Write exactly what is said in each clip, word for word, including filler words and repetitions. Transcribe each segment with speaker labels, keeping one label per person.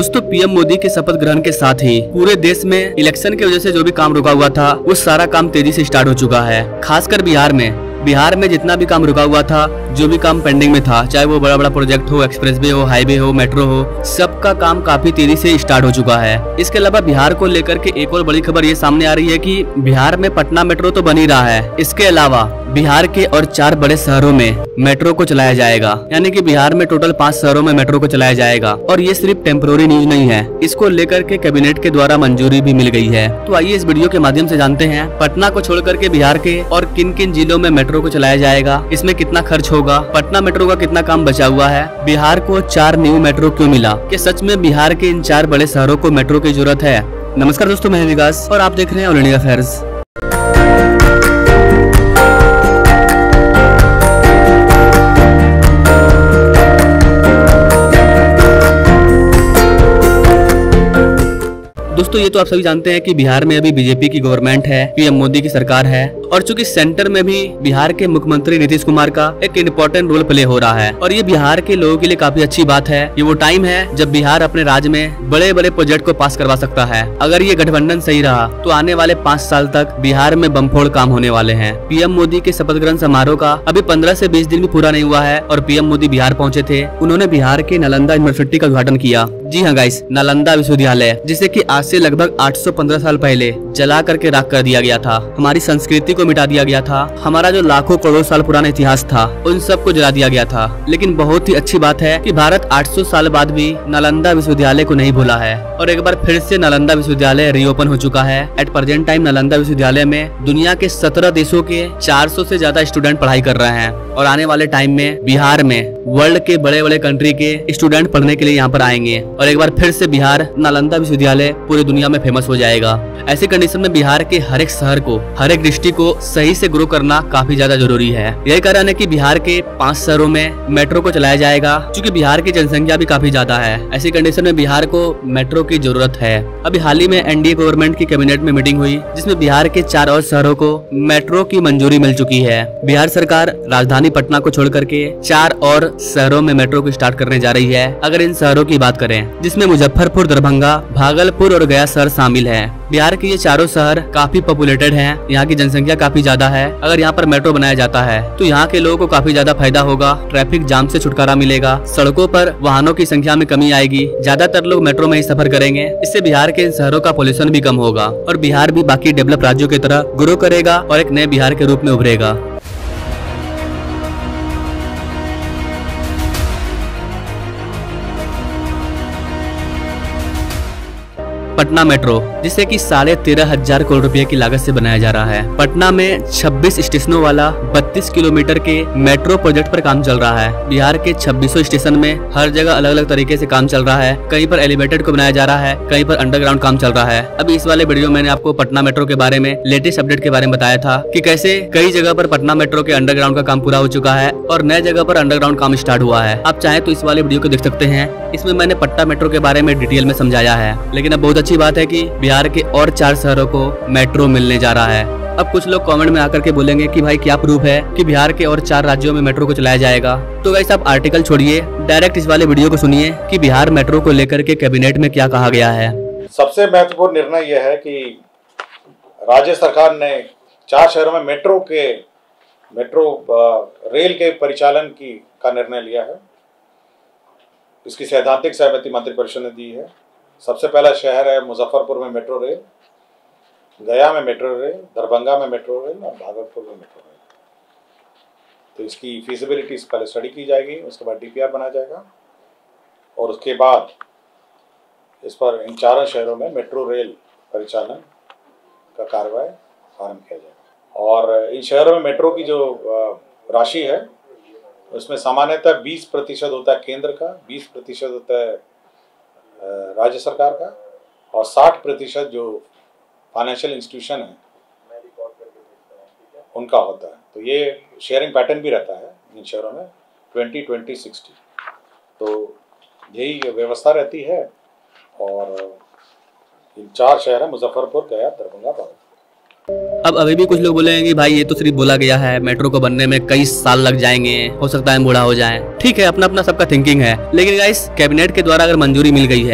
Speaker 1: दोस्तों पीएम मोदी के शपथ ग्रहण के साथ ही पूरे देश में इलेक्शन की वजह से जो भी काम रुका हुआ था वो सारा काम तेजी से स्टार्ट हो चुका है। खासकर बिहार में बिहार में जितना भी काम रुका हुआ था, जो भी काम पेंडिंग में था, चाहे वो बड़ा बड़ा प्रोजेक्ट हो, एक्सप्रेसवे हो, हाईवे हो, मेट्रो हो, सबका काम काफी तेजी से स्टार्ट हो चुका है। इसके अलावा बिहार को लेकर के एक और बड़ी खबर ये सामने आ रही है कि बिहार में पटना मेट्रो तो बन ही रहा है, इसके अलावा बिहार के और चार बड़े शहरों में मेट्रो को चलाया जाएगा। यानी कि बिहार में टोटल पांच शहरों में मेट्रो को चलाया जाएगा और ये सिर्फ टेम्पोररी न्यूज नहीं है, इसको लेकर के कैबिनेट के द्वारा मंजूरी भी मिल गई है। तो आइए इस वीडियो के माध्यम से जानते हैं पटना को छोड़ करके बिहार के और किन किन जिलों में मेट्रो को चलाया जाएगा, इसमें कितना खर्च होगा, पटना मेट्रो का कितना काम बचा हुआ है, बिहार को चार न्यू मेट्रो क्यों मिला, कि सच में बिहार के इन चार बड़े शहरों को मेट्रो की जरूरत है। नमस्कार दोस्तों, मैं विकास और आप देख रहे हैं ऑल इंडिया अफेयर्स। दोस्तों ये तो आप सभी जानते हैं कि बिहार में अभी बीजेपी की गवर्नमेंट है, पीएम मोदी की सरकार है और चूंकि सेंटर में भी बिहार के मुख्यमंत्री नीतीश कुमार का एक इम्पोर्टेंट रोल प्ले हो रहा है और ये बिहार के लोगों के लिए काफी अच्छी बात है। ये वो टाइम है जब बिहार अपने राज्य में बड़े बड़े प्रोजेक्ट को पास करवा सकता है। अगर ये गठबंधन सही रहा तो आने वाले पाँच साल तक बिहार में बमफोड़ काम होने वाले हैं। पीएम मोदी के शपथ ग्रहण समारोह का अभी पंद्रह से बीस दिन भी पूरा नहीं हुआ है और पीएम मोदी बिहार पहुंचे थे। उन्होंने बिहार के नालंदा यूनिवर्सिटी का उद्घाटन किया। जी हाँ गाइस, नालंदा विश्वविद्यालय, जिसे की आज से लगभग आठ सौ पंद्रह साल पहले जला करके राख कर दिया गया था। हमारी संस्कृति को मिटा दिया गया था, हमारा जो लाखों करोड़ों साल पुराना इतिहास था उन सब को जला दिया गया था। लेकिन बहुत ही अच्छी बात है कि भारत आठ सौ साल बाद भी नालंदा विश्वविद्यालय को नहीं भूला है और एक बार फिर से नालंदा विश्वविद्यालय रीओपन हो चुका है। एट प्रेजेंट टाइम नालंदा विश्वविद्यालय में दुनिया के सत्रह देशों के चार सौ से ज्यादा स्टूडेंट पढ़ाई कर रहे हैं और आने वाले टाइम में बिहार में वर्ल्ड के बड़े बड़े कंट्री के स्टूडेंट पढ़ने के लिए यहाँ पर आएंगे और एक बार फिर से बिहार नालंदा विश्वविद्यालय पूरी दुनिया में फेमस हो जाएगा। ऐसी कंडीशन में बिहार के हर एक शहर को, हर एक डिस्ट्रिक्ट को सही से ग्रो करना काफी ज्यादा जरूरी है। यही कारण है कि बिहार के पांच शहरों में मेट्रो को चलाया जाएगा, क्योंकि बिहार की जनसंख्या भी काफी ज्यादा है। ऐसी कंडीशन में बिहार को मेट्रो की जरूरत है। अभी हाल ही में एनडीए गवर्नमेंट की कैबिनेट में मीटिंग हुई जिसमें बिहार के चार और शहरों को मेट्रो की मंजूरी मिल चुकी है। बिहार सरकार राजधानी पटना को छोड़ करके चार और शहरों में मेट्रो को स्टार्ट करने जा रही है। अगर इन शहरों की बात करें जिसमें मुजफ्फरपुर, दरभंगा, भागलपुर और गया शहर शामिल है। बिहार के ये चारों शहर काफी पॉपुलेटेड हैं, यहाँ की जनसंख्या काफी ज्यादा है। अगर यहाँ पर मेट्रो बनाया जाता है तो यहाँ के लोगों को काफी ज्यादा फायदा होगा, ट्रैफिक जाम से छुटकारा मिलेगा, सड़कों पर वाहनों की संख्या में कमी आएगी, ज्यादातर लोग मेट्रो में ही सफर करेंगे। इससे बिहार के इन शहरों का पोल्यूशन भी कम होगा और बिहार भी बाकी डेवलप राज्यों की तरह ग्रो करेगा और एक नए बिहार के रूप में उभरेगा। पटना मेट्रो, जिसे कि साढ़े तेरह हजार करोड़ रुपए की लागत से बनाया जा रहा है। पटना में छब्बीस स्टेशनों वाला बत्तीस किलोमीटर के मेट्रो प्रोजेक्ट पर काम चल रहा है। बिहार के छब्बीसों स्टेशन में हर जगह अलग अलग तरीके से काम चल रहा है। कहीं पर एलिवेटेड को बनाया जा रहा है, कहीं पर अंडरग्राउंड काम चल रहा है। अभी इस वाले वीडियो में मैंने आपको पटना मेट्रो के बारे में लेटेस्ट अपडेट के बारे में बताया था कि कैसे कई जगह पर पटना मेट्रो के अंडरग्राउंड का काम पूरा हो चुका है और नए जगह पर अंडरग्राउंड काम स्टार्ट हुआ है। आप चाहे तो इस वाले वीडियो को देख सकते हैं, इसमें मैंने पटना मेट्रो के बारे में डिटेल में समझाया है। लेकिन अब बहुत अच्छी बात है कि बिहार के और चार शहरों को मेट्रो मिलने जा रहा है। अब कुछ लोग कमेंट में आकर के बोलेंगे कि भाई क्या प्रूफ है कि बिहार के और चार राज्यों में मेट्रो को चलाया जाएगा। तो गाइस आप आर्टिकल छोड़िए, डायरेक्ट इस वाले वीडियो को सुनिए कि बिहार मेट्रो को लेकर के कैबिनेट में क्या कहा गया है।
Speaker 2: सबसे महत्वपूर्ण निर्णय यह है कि राज्य सरकार ने चार शहरों में मेट्रो के मेट्रो रेल के परिचालन की का निर्णय लिया है। इसकी सैद्धांतिक सहमति मंत्रिपरिषद ने दी है। सबसे पहला शहर है मुजफ्फरपुर में मेट्रो रेल, गया में मेट्रो रेल, दरभंगा में मेट्रो रेल और भागलपुर में मेट्रो रेल। तो इसकी फिजिबिलिटी इस पहले स्टडी की जाएगी, उसके बाद डीपीआर बनाया जाएगा और उसके बाद इस पर इन चारों शहरों में मेट्रो रेल परिचालन का कार्रवाई आरंभ किया जाएगा। और इन शहरों में मेट्रो की जो राशि है उसमें सामान्यतः बीस प्रतिशत होता है केंद्र का, बीस प्रतिशत होता है राज्य सरकार का और साठ प्रतिशत जो फाइनेंशियल इंस्टीट्यूशन है उनका होता है। तो ये शेयरिंग पैटर्न भी रहता है इन शहरों में ट्वेंटी ट्वेंटी सिक्सटी। तो यही व्यवस्था रहती है और इन चार शहर है मुजफ्फरपुर, गया, दरभंगा, भागलपुर।
Speaker 1: अब अभी भी कुछ लोग बोलेंगे कि भाई ये तो सिर्फ बोला गया है, मेट्रो को बनने में कई साल लग जाएंगे, हो सकता है बूढ़ा हो जाए। ठीक है, अपना अपना सबका थिंकिंग है, लेकिन गाइस कैबिनेट के द्वारा अगर मंजूरी मिल गई है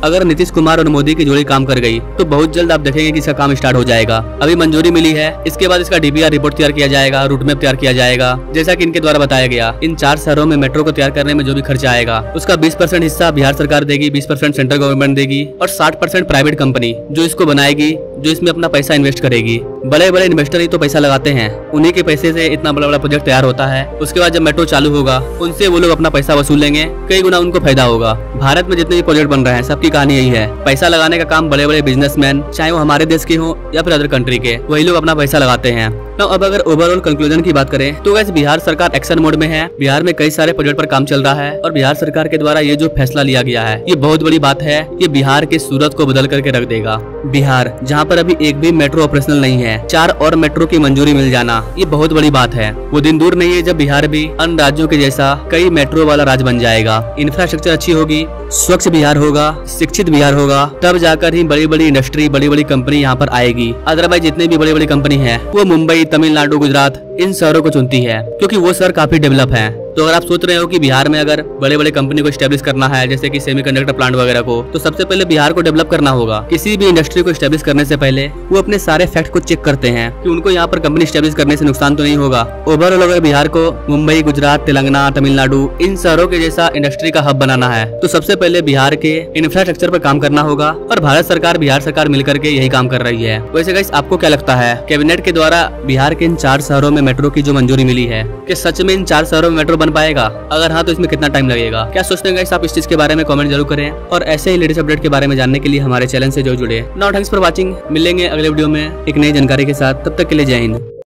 Speaker 1: अगर नीतीश कुमार और मोदी की जोड़ी काम कर गई तो बहुत जल्द आप देखेंगे कि इसका काम स्टार्ट हो जाएगा। अभी मंजूरी मिली है, इसके बाद इसका डीपीआर रिपोर्ट तैयार किया जाएगा, रूट मैप तैयार किया जाएगा। जैसा कि इनके द्वारा बताया गया, इन चार शहरों में मेट्रो को तैयार करने में जो भी खर्चा आएगा उसका बीस परसेंट हिस्सा बिहार सरकार देगी, बीस परसेंट सेंट्रल गवर्नमेंट देगी और साठ परसेंट प्राइवेट कंपनी जो इसको बनाएगी, जो इसमें अपना पैसा इन्वेस्ट करेगी। बड़े बड़े इन्वेस्टर ही तो पैसा लगाते हैं, उन्हीं के पैसे से इतना बड़ा बड़ा प्रोजेक्ट तैयार होता है। उसके बाद जब मेट्रो चालू होगा उनसे वो लोग अपना पैसा वसूल लेंगे, कई गुना उनको फायदा होगा। भारत में जितने भी प्रोजेक्ट बन रहे हैं सबकी कहानी यही है, पैसा लगाने का काम बड़े बड़े बिजनेसमैन, चाहे वो हमारे देश के हो या फिर अदर कंट्री के, वही लोग अपना पैसा लगाते हैं। तो अब अगर ओवरऑल कंक्लूजन की बात करें तो वैसे बिहार सरकार एक्शन मोड में है। बिहार में कई सारे प्रोजेक्ट पर काम चल रहा है और बिहार सरकार के द्वारा ये जो फैसला लिया गया है ये बहुत बड़ी बात है। ये बिहार की सूरत को बदल करके रख देगा। बिहार जहाँ पर अभी एक भी मेट्रो ऑपरेशनल नहीं है, चार और मेट्रो की मंजूरी मिल जाना ये बहुत बड़ी बात है। वो दिन दूर नहीं है जब बिहार भी अन्य राज्यों के जैसा कई मेट्रो वाला राज्य बन जाएगा। इंफ्रास्ट्रक्चर अच्छी होगी, स्वच्छ बिहार होगा, शिक्षित बिहार होगा, तब जाकर ही बड़ी बड़ी इंडस्ट्री, बड़ी बड़ी कंपनी यहाँ पर आएगी। अदरवाइज जितनी भी बड़ी बड़ी कंपनी है वो मुंबई, तमिलनाडु, गुजरात इन शहरों को चुनती है क्योंकि वो शहर काफी डेवलप है। तो अगर आप सोच रहे हो कि बिहार में अगर बड़े बड़े कंपनी को स्टैब्लिश करना है, जैसे कि सेमीकंडक्टर प्लांट वगैरह को, तो सबसे पहले बिहार को डेवलप करना होगा। किसी भी इंडस्ट्री को स्टैब्लिश करने से पहले वो अपने सारे फैक्ट को चेक करते हैं कि उनको यहाँ पर कंपनी स्टैब्लिश करने से नुकसान तो नहीं होगा। ओवरऑल अगर बिहार को मुंबई, गुजरात, तेलंगाना, तमिलनाडु इन शहरों के जैसा इंडस्ट्री का हब बनाना है तो सबसे पहले बिहार के इंफ्रास्ट्रक्चर पर काम करना होगा और भारत सरकार, बिहार सरकार मिलकर के यही काम कर रही है। वैसे गाइस आपको क्या लगता है, कैबिनेट के द्वारा बिहार के इन चार शहरों में मेट्रो की जो मंजूरी मिली है, कि सच में इन चार शहरों में मेट्रो बन पाएगा? अगर हाँ तो इसमें कितना टाइम लगेगा? क्या सोचते हैं गाइस आप इस चीज के बारे में कमेंट जरूर करें और ऐसे ही लेटेस्ट अपडेट के बारे में जानने के लिए हमारे चैनल से जो जुड़े। नाउ थैंक्स फॉर वाचिंग, मिलेंगे अगले वीडियो में एक नई जानकारी के साथ, तब तक के लिए जय हिंद।